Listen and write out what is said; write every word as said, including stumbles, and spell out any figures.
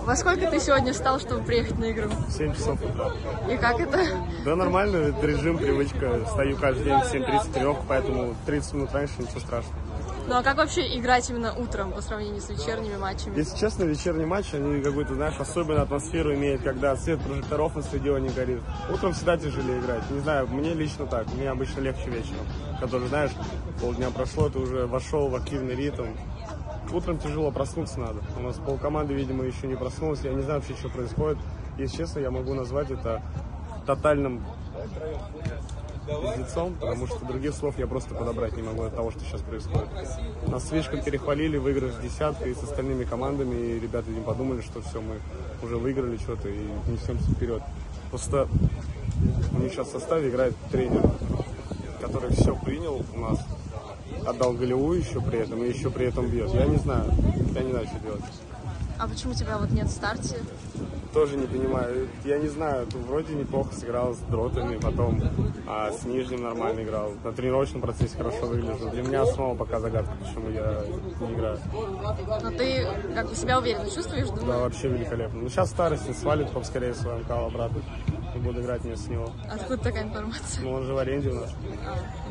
Во сколько ты сегодня встал, чтобы приехать на игру? В семь часов утра. И как это? Да нормально, это режим, привычка. Встаю каждый день в семь тридцать три, поэтому тридцать минут раньше ничего страшного. Ну а как вообще играть именно утром по сравнению с вечерними матчами? Если честно, вечерний матч, они какую-то, знаешь, особенную атмосферу имеют, когда свет прожекторов на стадионе горит. Утром всегда тяжелее играть. Не знаю, мне лично так. Мне обычно легче вечером. Который, знаешь, полдня прошло, ты уже вошел в активный ритм. Утром тяжело, проснуться надо. У нас полкоманды, видимо, еще не проснулась. Я не знаю вообще, что происходит. Если честно, я могу назвать это тотальным лицом, потому что других слов я просто подобрать не могу от того, что сейчас происходит. Нас слишком перехвалили, выиграли с десяткой, и с остальными командами, и ребята не подумали, что все, мы уже выиграли что-то и несемся вперед. Просто у них сейчас в составе играет тренер, который все принял у нас, отдал голевую еще при этом, и еще при этом бьет. Я не знаю, я не знаю, что делать. А почему тебя вот нет в старте? Тоже не понимаю. Я не знаю, вроде неплохо сыграл с дротами, потом а с нижним нормально играл. На тренировочном процессе хорошо выгляжу. Для меня снова пока загадка, почему я не играю. Но ты как бы себя уверенно чувствуешь, думаю? Да, вообще великолепно. Ну сейчас старость, не свалит поскорее свой МК обратно. И буду играть вместо него. Откуда такая информация? Ну он же в аренде у нас. А.